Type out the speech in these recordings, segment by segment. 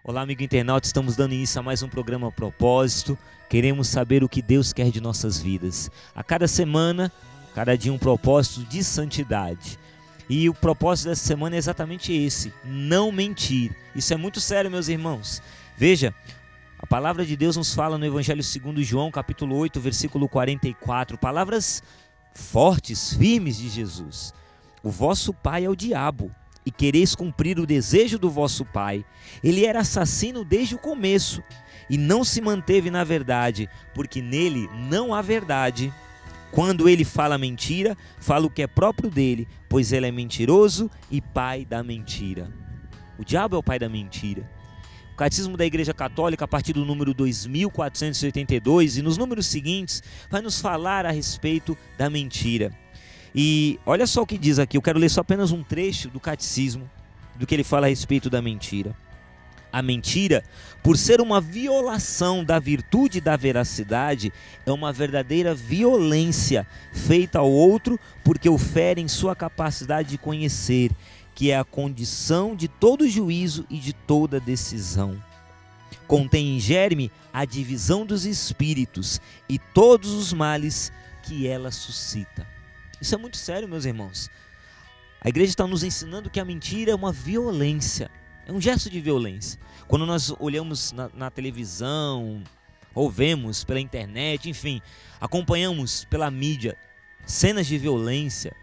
Olá, amigo internauta, estamos dando início a mais um programa Propósito. Queremos saber o que Deus quer de nossas vidas. A cada semana, cada dia um propósito de santidade. E o propósito dessa semana é exatamente esse: não mentir. Isso é muito sério, meus irmãos. Veja, a palavra de Deus nos fala no Evangelho segundo João, capítulo 8, versículo 44. Palavras fortes, firmes de Jesus. O vosso pai é o diabo, e quereis cumprir o desejo do vosso pai. Ele era assassino desde o começo, e não se manteve na verdade, porque nele não há verdade. Quando ele fala mentira, fala o que é próprio dele, pois ele é mentiroso e pai da mentira. O diabo é o pai da mentira. O Catecismo da Igreja Católica, a partir do número 2482, e nos números seguintes, vai nos falar a respeito da mentira. E olha só o que diz aqui, eu quero ler só apenas um trecho do Catecismo, do que ele fala a respeito da mentira. A mentira, por ser uma violação da virtude e da veracidade, é uma verdadeira violência feita ao outro porque o fere em sua capacidade de conhecer, que é a condição de todo juízo e de toda decisão. Contém em germe a divisão dos espíritos e todos os males que ela suscita. Isso é muito sério, meus irmãos. A igreja está nos ensinando que a mentira é uma violência, é um gesto de violência. Quando nós olhamos na televisão, ou vemos pela internet, enfim, acompanhamos pela mídia cenas de violência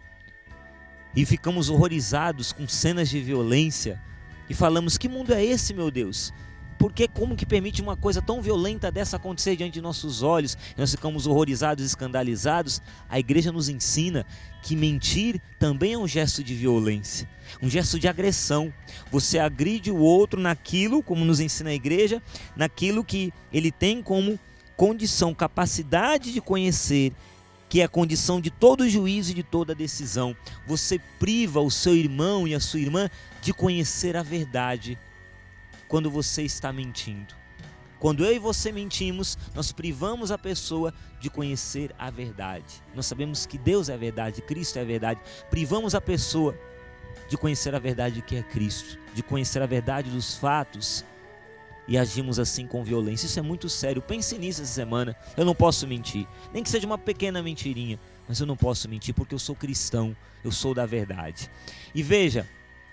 e ficamos horrorizados com cenas de violência e falamos: que mundo é esse, meu Deus? Porque como que permite uma coisa tão violenta dessa acontecer diante de nossos olhos? Nós ficamos horrorizados, escandalizados. A igreja nos ensina que mentir também é um gesto de violência, um gesto de agressão. Você agride o outro naquilo, como nos ensina a igreja, naquilo que ele tem como condição, capacidade de conhecer, que é a condição de todo juízo e de toda decisão. Você priva o seu irmão e a sua irmã de conhecer a verdade quando você está mentindo. Quando eu e você mentimos, nós privamos a pessoa de conhecer a verdade. Nós sabemos que Deus é a verdade, Cristo é a verdade. Privamos a pessoa de conhecer a verdade que é Cristo, de conhecer a verdade dos fatos, e agimos assim com violência. Isso é muito sério. Pense nisso essa semana. Eu não posso mentir, nem que seja uma pequena mentirinha, mas eu não posso mentir porque eu sou cristão, eu sou da verdade. E veja,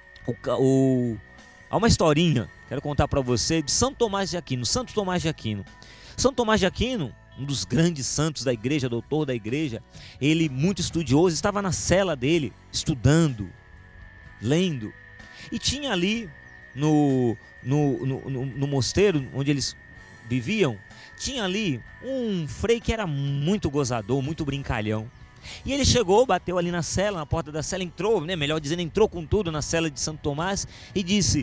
há uma historinha, quero contar para você, de Santo Tomás de Aquino. Santo Tomás de Aquino. Santo Tomás de Aquino, um dos grandes santos da igreja, doutor da igreja, ele muito estudioso, estava na cela dele, estudando, lendo, e tinha ali no mosteiro onde eles viviam, tinha ali um frei que era muito gozador, muito brincalhão. E ele chegou, bateu ali na cela, na porta da cela, entrou, melhor dizendo, entrou com tudo na cela de Santo Tomás e disse: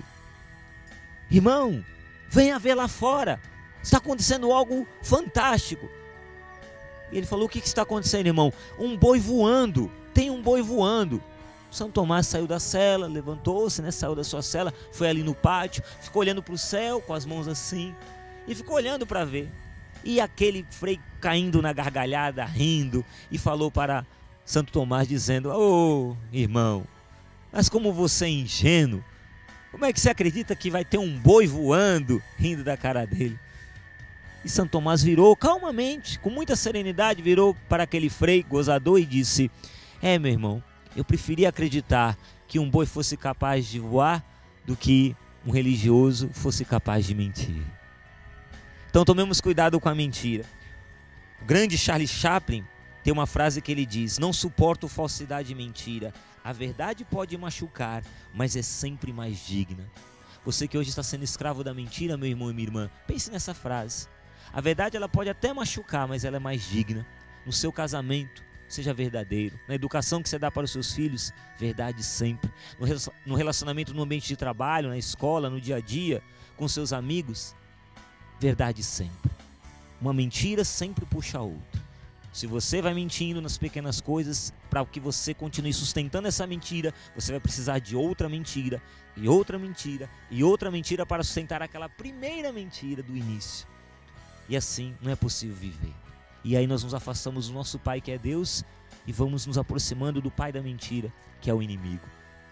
irmão, venha ver lá fora, está acontecendo algo fantástico. E ele falou: o que está acontecendo, irmão? Um boi voando, tem um boi voando. São Tomás saiu da cela, levantou-se, saiu da sua cela, foi ali no pátio, ficou olhando para o céu com as mãos assim, e ficou olhando para ver. E aquele frei caindo na gargalhada, rindo, e falou para Santo Tomás dizendo: ô irmão, mas como você é ingênuo, como é que você acredita que vai ter um boi voando, rindo da cara dele? E Santo Tomás virou calmamente, com muita serenidade, virou para aquele frei gozador e disse: meu irmão, eu preferia acreditar que um boi fosse capaz de voar do que um religioso fosse capaz de mentir. Então tomemos cuidado com a mentira. O grande Charles Chaplin tem uma frase que ele diz: não suporto falsidade e mentira. A verdade pode machucar, mas é sempre mais digna. Você que hoje está sendo escravo da mentira, meu irmão e minha irmã, pense nessa frase. A verdade ela pode até machucar, mas ela é mais digna. No seu casamento, seja verdadeiro. Na educação que você dá para os seus filhos, verdade sempre. No relacionamento, no ambiente de trabalho, na escola, no dia a dia, com seus amigos, verdade sempre. Uma mentira sempre puxa a outra. Se você vai mentindo nas pequenas coisas, para que você continue sustentando essa mentira, você vai precisar de outra mentira, e outra mentira, e outra mentira para sustentar aquela primeira mentira do início. E assim não é possível viver. E aí nós nos afastamos do nosso Pai, que é Deus, e vamos nos aproximando do pai da mentira, que é o inimigo.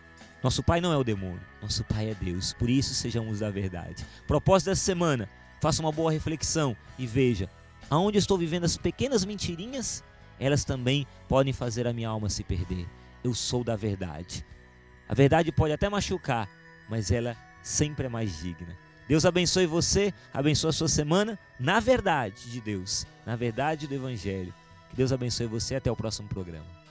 Nosso pai não é o demônio, nosso pai é Deus. Por isso, sejamos da verdade. Propósito dessa semana: faça uma boa reflexão e veja aonde eu estou vivendo as pequenas mentirinhas. Elas também podem fazer a minha alma se perder. Eu sou da verdade. A verdade pode até machucar, mas ela sempre é mais digna. Deus abençoe você, abençoe a sua semana na verdade de Deus, na verdade do Evangelho. Que Deus abençoe você, até o próximo programa.